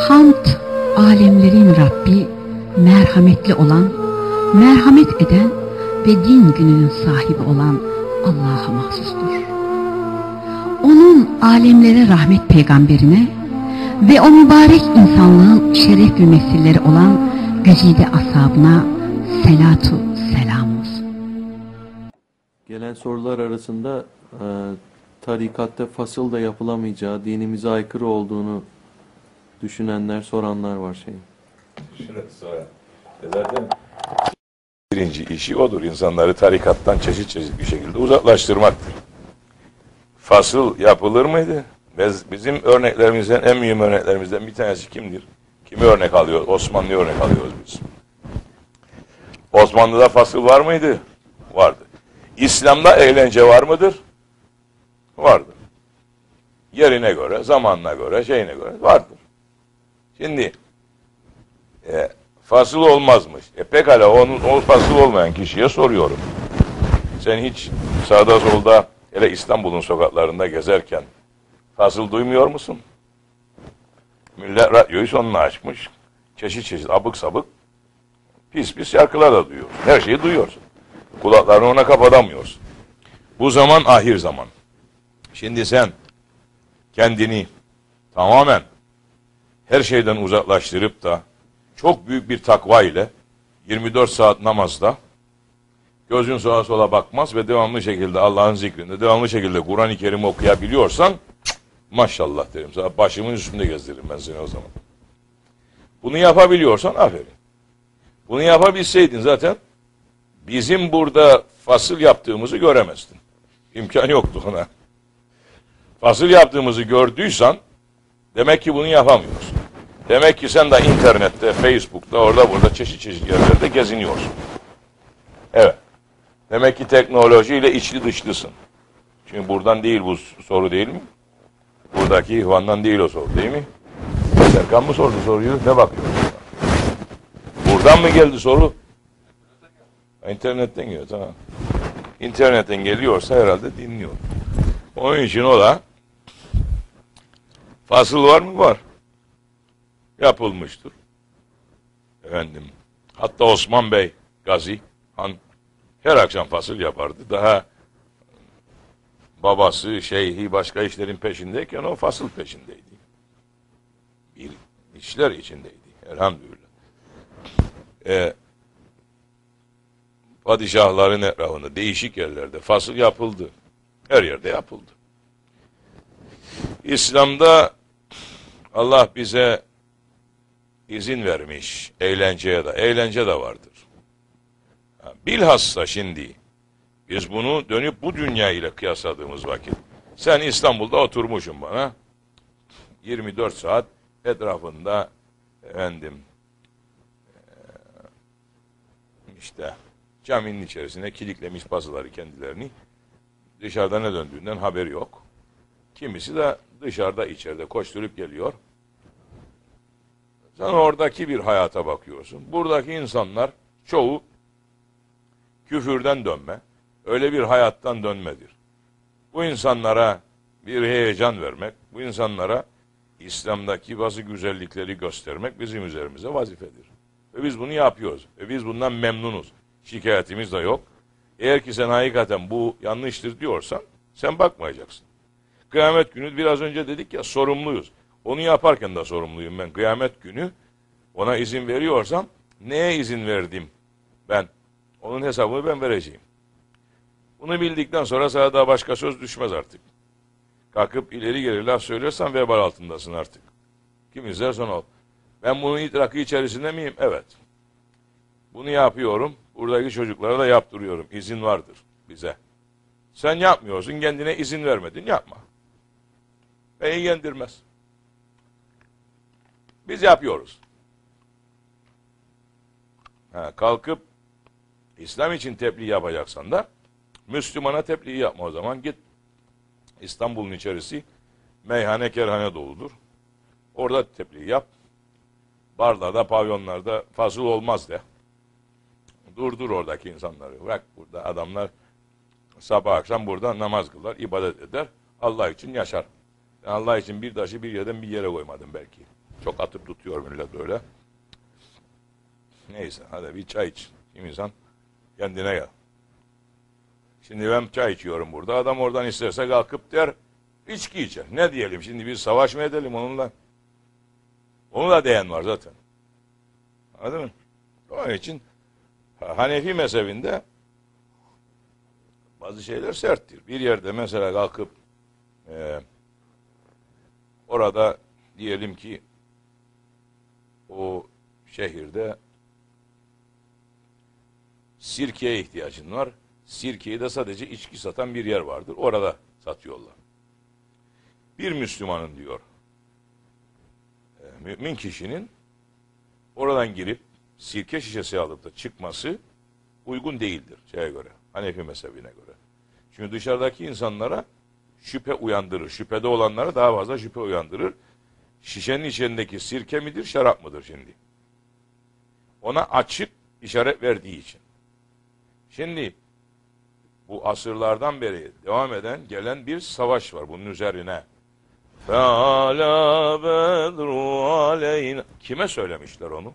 Hamd, alemlerin Rabbi, merhametli olan, merhamet eden ve din gününün sahibi olan Allah'a mahsustur. Onun alemlere rahmet peygamberine ve o mübarek insanlığın şerefli nesilleri olan güzide ashabına selatu selam olsun. Gelen sorular arasında tarikatta fasıl da yapılamayacağı, dinimize aykırı olduğunu düşünenler, soranlar var şey. Şunu sonra. Zaten birinci işi odur. İnsanları tarikattan çeşit bir şekilde uzaklaştırmaktır. Fasıl yapılır mıydı? Bizim örneklerimizden, en mühim örneklerimizden bir tanesi kimdir? Kimi örnek alıyoruz? Osmanlı'yı örnek alıyoruz biz. Osmanlı'da fasıl var mıydı? Vardı. İslam'da eğlence var mıdır? Vardır. Yerine göre, zamanına göre, şeyine göre vardır. Şimdi fasıl olmazmış. Pekala o fasıl olmayan kişiye soruyorum. Sen hiç sağda solda, hele İstanbul'un sokaklarında gezerken fasıl duymuyor musun? Millet radyoyu sonuna açmış. Çeşit abık sabık pis şarkılar da duyuyorsun. Her şeyi duyuyorsun. Kulaklarını ona kapatamıyorsun. Bu zaman ahir zaman. Şimdi sen kendini tamamen her şeyden uzaklaştırıp da çok büyük bir takva ile 24 saat namazda gözün sağa sola bakmaz ve devamlı şekilde Allah'ın zikrinde, devamlı şekilde Kur'an-ı Kerim okuyabiliyorsan maşallah derim sana. Başımın üstünde gezdiririm ben seni o zaman. Bunu yapabiliyorsan aferin. Bunu yapabilseydin zaten bizim burada fasıl yaptığımızı göremezdin. İmkan yoktu ona. Fasıl yaptığımızı gördüysen demek ki bunu yapamıyorsun. Demek ki sen de internette, Facebook'ta, orada burada çeşit yerlerde geziniyorsun. Evet. Demek ki teknolojiyle içli dışlısın. Çünkü buradan değil bu soru değil mi? Buradaki ihvandan değil o soru değil mi? Serkan mı sordu soruyu? Ne bakıyorsun? Buradan mı geldi soru? İnternetten geliyor, tamam. İnternetten geliyorsa herhalde dinliyor. Onun için o da fasıl var mı? Var. Yapılmıştır. Efendim, hatta Osman Bey, Gazi Han her akşam fasıl yapardı. Daha babası, şeyhi başka işlerin peşindeyken o fasıl peşindeydi. Bir işler içindeydi. Elhamdülillah. Padişahların etrafında değişik yerlerde fasıl yapıldı. Her yerde yapıldı. İslam'da Allah bize izin vermiş eğlenceye de. Eğlence de vardır. Bilhassa şimdi biz bunu dönüp bu dünya ile kıyasladığımız vakit sen İstanbul'da oturmuşsun bana 24 saat etrafında efendim işte caminin içerisine kilitlemiş bazıları kendilerini, dışarıda ne döndüğünden haberi yok. Kimisi de dışarıda içeride koşturup geliyor. Sen oradaki bir hayata bakıyorsun. Buradaki insanlar çoğu küfürden dönme, öyle bir hayattan dönmedir. Bu insanlara bir heyecan vermek, bu insanlara İslam'daki bazı güzellikleri göstermek bizim üzerimize vazifedir. Ve biz bunu yapıyoruz. Ve biz bundan memnunuz. Şikayetimiz de yok. Eğer ki sen hakikaten bu yanlıştır diyorsan sen bakmayacaksın. Kıyamet günü biraz önce dedik ya sorumluyuz. Onu yaparken de sorumluyum ben. Kıyamet günü ona izin veriyorsam neye izin verdim ben? Onun hesabını ben vereceğim. Bunu bildikten sonra sana daha başka söz düşmez artık. Kalkıp ileri geri laf söylüyorsan vebal altındasın artık. Kim izlersen ol. Ben bunun idrakı içerisinde miyim? Evet. Bunu yapıyorum. Buradaki çocuklara da yaptırıyorum. İzin vardır bize. Sen yapmıyorsun. Kendine izin vermedin. Yapma. Beni ilgilendirmez. Biz yapıyoruz. Kalkıp İslam için tebliğ yapacaksan da Müslümana tebliğ yapma o zaman. Git İstanbul'un içerisi meyhane kerhane doludur. Orada tebliğ yap. Barlarda, pavyonlarda fasıl olmaz de. Durdur oradaki insanları. Bırak burada adamlar sabah akşam burada namaz kılar, ibadet eder. Allah için yaşar. Allah için bir taşı bir yerden bir yere koymadın belki. Çok atıp tutuyor millet böyle. Neyse hadi bir çay iç. Kim insan kendine gel. Şimdi ben çay içiyorum burada. Adam oradan isterse kalkıp der içki içer. Ne diyelim şimdi biz savaş mı edelim onunla? Onun da değen var zaten. Anladın mı? Onun için Hanefi mezhebinde bazı şeyler serttir. Bir yerde mesela kalkıp orada diyelim ki o şehirde sirkeye ihtiyacın var. Sirkeyi de sadece içki satan bir yer vardır. Orada satıyorlar. Bir Müslümanın diyor mümin kişinin oradan girip sirke şişesi alıp da çıkması uygun değildir şeye göre. Hanefi mezhebine göre. Çünkü dışarıdaki insanlara şüphe uyandırır. Şüphede olanlara daha fazla şüphe uyandırır. Şişenin içindeki sirke midir, şarap mıdır şimdi? Ona açık işaret verdiği için. Şimdi bu asırlardan beri devam eden gelen bir savaş var bunun üzerine. Feala bedru aleyna. Kime söylemişler onu?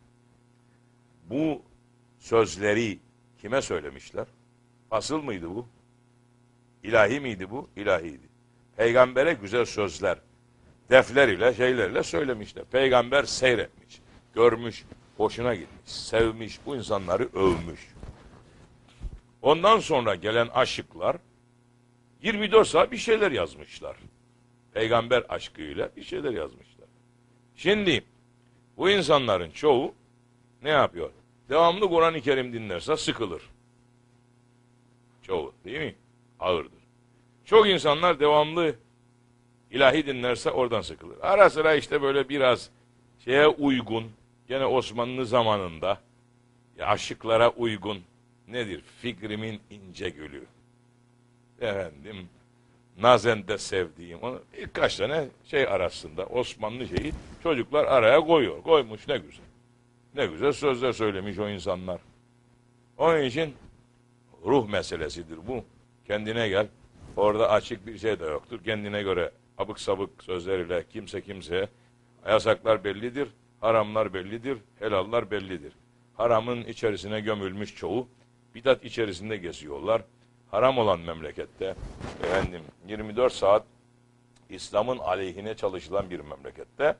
Bu sözleri kime söylemişler? Asıl mıydı bu? İlahi miydi bu? İlahiydi. Peygambere güzel sözler, defler ile şeylerle söylemişler. Peygamber seyretmiş, görmüş, hoşuna gitmiş, sevmiş, bu insanları övmüş. Ondan sonra gelen aşıklar 24 saat bir şeyler yazmışlar. Peygamber aşkıyla bir şeyler yazmışlar. Şimdi bu insanların çoğu ne yapıyor? Devamlı Kur'an-ı Kerim dinlerse sıkılır. Çoğu değil mi? Ağırdır. Çok insanlar devamlı ilahi dinlerse oradan sıkılır. Ara sıra işte böyle biraz şeye uygun, gene Osmanlı zamanında ya aşıklara uygun nedir? Fikrimin ince gülü. Efendim nazende sevdiğim onu birkaç tane şey arasında Osmanlı şeyi çocuklar araya koyuyor. Koymuş ne güzel. Ne güzel sözler söylemiş o insanlar. Onun için ruh meselesidir bu. Kendine gel. Orada açık bir şey de yoktur. Kendine göre abık sabık sözleriyle kimseye yasaklar bellidir, haramlar bellidir, helallar bellidir. Haramın içerisine gömülmüş çoğu bidat içerisinde geziyorlar. Haram olan memlekette 24 saat İslam'ın aleyhine çalışılan bir memlekette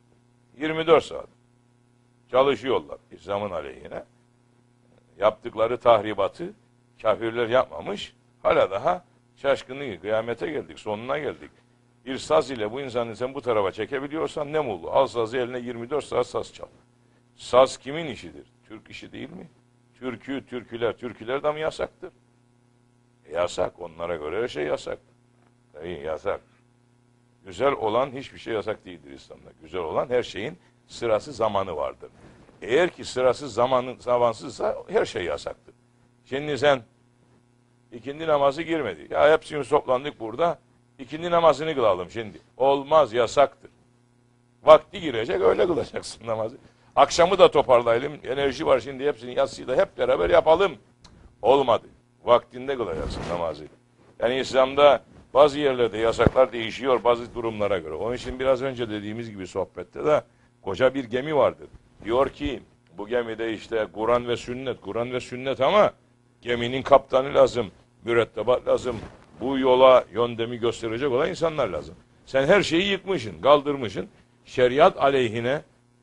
24 saat çalışıyorlar İslam'ın aleyhine. Yaptıkları tahribatı kafirler yapmamış. Hala daha şaşkınlığı kıyamete geldik, sonuna geldik. Bir saz ile bu insanı sen bu tarafa çekebiliyorsan ne mutlu. Al sazı eline 24 saat saz çal. Saz kimin işidir? Türk işi değil mi? Türküler de mi yasaktır? Yasak. Onlara göre her şey yasak. İyi, yasak. Güzel olan hiçbir şey yasak değildir İslam'da. Güzel olan her şeyin sırası zamanı vardır. Eğer ki sırası zamansızsa her şey yasaktır. Şimdi sen ikindi namazı girmedi. Ya hepsini toplandık burada. İkindi namazını kılalım şimdi. Olmaz, yasaktır. Vakti girecek öyle kılacaksın namazı. Akşamı da toparlayalım. Enerji var şimdi hepsini yatsıyı da hep beraber yapalım. Olmadı. Vaktinde kılacaksın namazı. Yani İslam'da bazı yerlerde yasaklar değişiyor bazı durumlara göre. Onun için biraz önce dediğimiz gibi sohbette de koca bir gemi vardır. Diyor ki bu gemide işte Kur'an ve sünnet ama geminin kaptanı lazım, mürettebat lazım. Bu yola yöndemi gösterecek olan insanlar lazım. Sen her şeyi yıkmışsın, kaldırmışsın. Şeriat aleyhine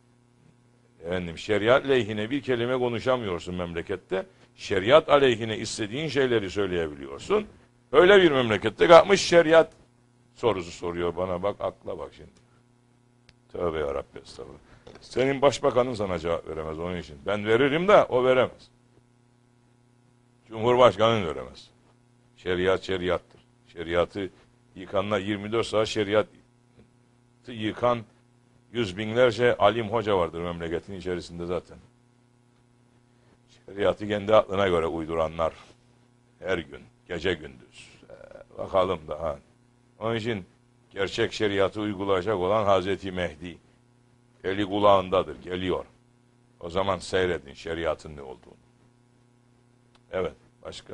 bir kelime konuşamıyorsun memlekette. Şeriat aleyhine istediğin şeyleri söyleyebiliyorsun. Öyle bir memlekette kalkmış şeriat sorusu soruyor bana. Bak akla bak şimdi. Tövbe yarabbi estağfurullah. Senin başbakanın sana cevap veremez onun için. Ben veririm de o veremez. Cumhurbaşkanın veremez. Şeriat şeriattır. Şeriatı yıkanlar 24 saat şeriatı yıkan yüz binlerce alim hoca vardır memleketin içerisinde zaten. Şeriatı kendi aklına göre uyduranlar her gün, gece gündüz. Bakalım daha. Onun için gerçek şeriatı uygulayacak olan Hazreti Mehdi eli kulağındadır, geliyor. O zaman seyredin şeriatın ne olduğunu. Evet, başka?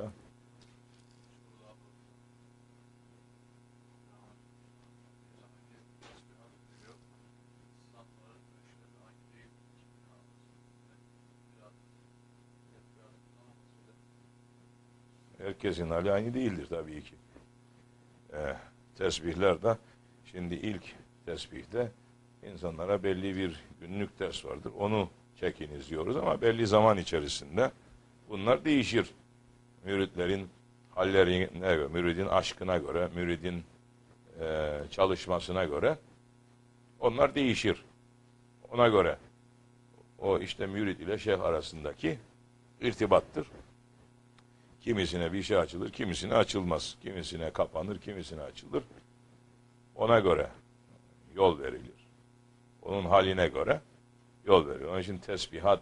Herkesin hali aynı değildir tabii ki. Tesbihler de şimdi ilk tesbihte insanlara belli bir günlük ders vardır. Onu çekiniz diyoruz ama belli zaman içerisinde bunlar değişir. Müritlerin hallerine göre, müridin aşkına göre, müridin çalışmasına göre onlar değişir. Ona göre o işte mürit ile şeyh arasındaki irtibattır. Kimisine bir şey açılır, kimisine açılmaz. Kimisine kapanır, kimisine açılır. Ona göre yol verilir. Onun haline göre yol verilir. Onun için tesbihat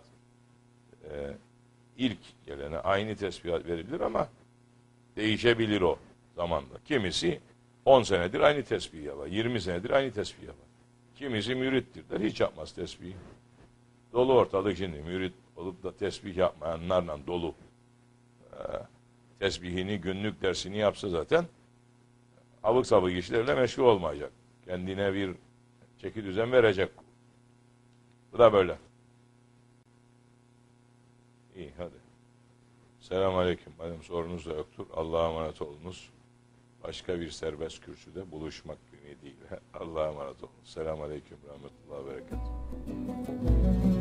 ilk gelene aynı tesbihat verilir ama değişebilir o zamanla. Kimisi 10 senedir aynı tesbih yapar. 20 senedir aynı tesbih yapar. Kimisi mürittir der, hiç yapmaz tesbih. Dolu ortalık şimdi. Mürit olup da tesbih yapmayanlarla dolu. Tesbihini, günlük dersini yapsa zaten abuk sabık işlerle meşgul olmayacak. Kendine bir çeki düzen verecek. Bu da böyle. İyi, hadi. Selamun Aleyküm. Madem sorunuz da yoktur, Allah'a emanet olunuz. Başka bir serbest kürsüde buluşmak ümidiyle. Allah'a emanet olunuz. Selamun Aleyküm. Rahmetullahi ve Berekatuhu.